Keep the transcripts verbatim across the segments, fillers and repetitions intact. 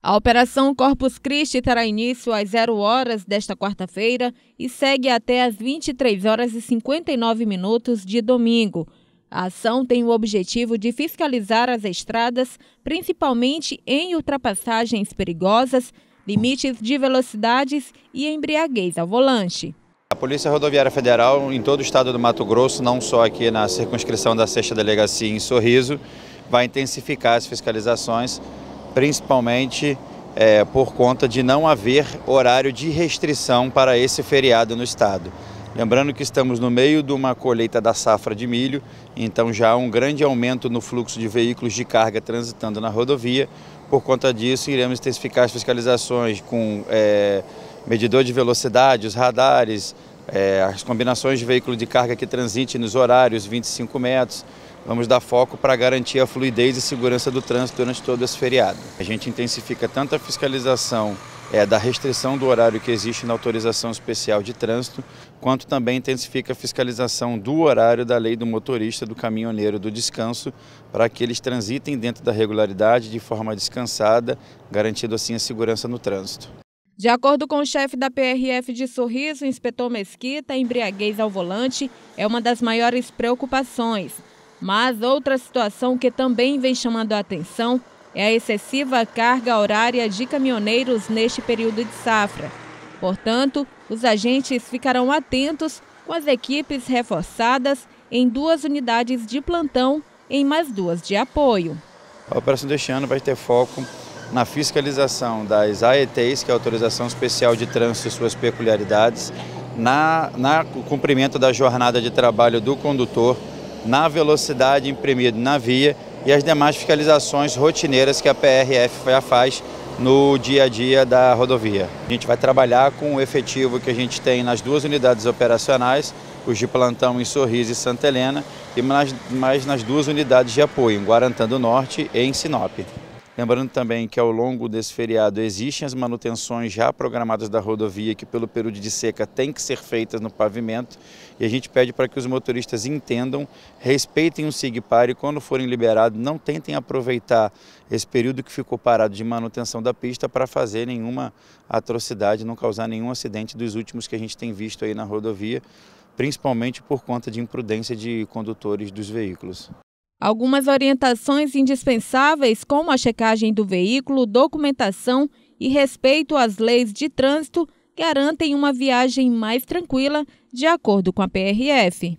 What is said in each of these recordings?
A Operação Corpus Christi terá início às zero horas desta quarta-feira e segue até às vinte e três horas e cinquenta e nove minutos de domingo. A ação tem o objetivo de fiscalizar as estradas, principalmente em ultrapassagens perigosas, limites de velocidades e embriaguez ao volante. A Polícia Rodoviária Federal, em todo o estado do Mato Grosso, não só aqui na circunscrição da sexta Delegacia em Sorriso, vai intensificar as fiscalizações, principalmente é, por conta de não haver horário de restrição para esse feriado no estado. Lembrando que estamos no meio de uma colheita da safra de milho, então já há um grande aumento no fluxo de veículos de carga transitando na rodovia. Por conta disso, iremos intensificar as fiscalizações com é, medidor de velocidade, os radares, é, as combinações de veículo de carga que transite nos horários vinte e cinco metros. Vamos dar foco para garantir a fluidez e segurança do trânsito durante todo esse feriado. A gente intensifica tanto a fiscalização é, da restrição do horário que existe na autorização especial de trânsito, quanto também intensifica a fiscalização do horário da lei do motorista, do caminhoneiro do descanso, para que eles transitem dentro da regularidade de forma descansada, garantindo assim a segurança no trânsito. De acordo com o chefe da P R F de Sorriso, inspetor Mesquita, a embriaguez ao volante é uma das maiores preocupações. Mas outra situação que também vem chamando a atenção é a excessiva carga horária de caminhoneiros neste período de safra. Portanto, os agentes ficarão atentos com as equipes reforçadas em duas unidades de plantão em mais duas de apoio. A operação deste ano vai ter foco na fiscalização das A E Ts, que é a Autorização Especial de Trânsito e suas peculiaridades, na, na cumprimento da jornada de trabalho do condutor, na velocidade imprimida na via e as demais fiscalizações rotineiras que a P R F faz no dia a dia da rodovia. A gente vai trabalhar com o efetivo que a gente tem nas duas unidades operacionais, os de plantão em Sorriso e Santa Helena, e mais, mais nas duas unidades de apoio, em Guarantã do Norte e em Sinop. Lembrando também que ao longo desse feriado existem as manutenções já programadas da rodovia que pelo período de seca tem que ser feitas no pavimento e a gente pede para que os motoristas entendam, respeitem o SIGPAR e quando forem liberados não tentem aproveitar esse período que ficou parado de manutenção da pista para fazer nenhuma atrocidade, não causar nenhum acidente dos últimos que a gente tem visto aí na rodovia, principalmente por conta de imprudência de condutores dos veículos. Algumas orientações indispensáveis, como a checagem do veículo, documentação e respeito às leis de trânsito, garantem uma viagem mais tranquila, de acordo com a P R F.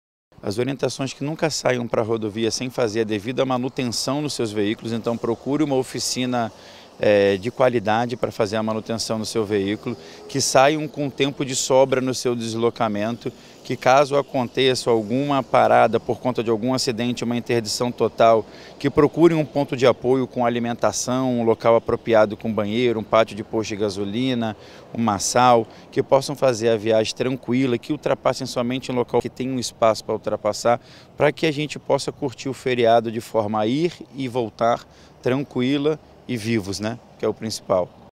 As orientações que nunca saiam para a rodovia sem fazer a devida manutenção nos seus veículos, então procure uma oficina é, de qualidade para fazer a manutenção no seu veículo, que saiam com tempo de sobra no seu deslocamento, que caso aconteça alguma parada por conta de algum acidente, uma interdição total, que procurem um ponto de apoio com alimentação, um local apropriado com banheiro, um pátio de posto de gasolina, um maçal, que possam fazer a viagem tranquila, que ultrapassem somente em local que tem um espaço para ultrapassar, para que a gente possa curtir o feriado de forma a ir e voltar tranquila e vivos, né? Que é o principal.